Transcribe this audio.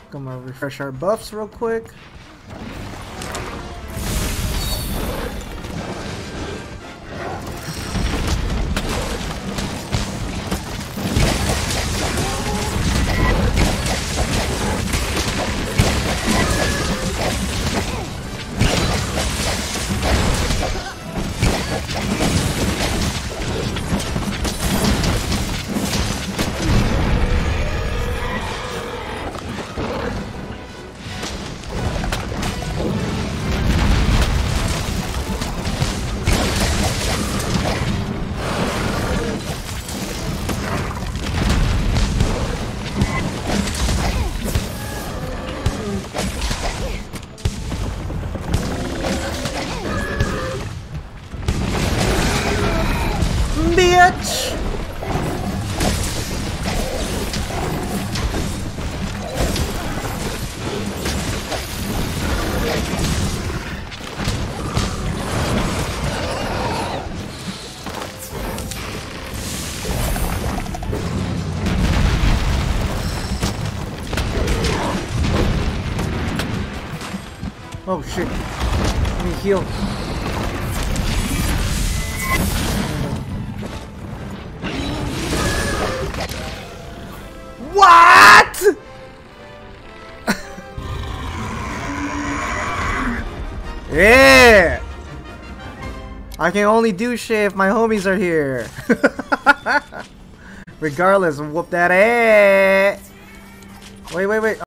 Gonna refresh our buffs real quick. Bitch! Oh shit. Let me heal. What? Yeah. I can only do shit if my homies are here. Regardless, whoop that ass. Wait.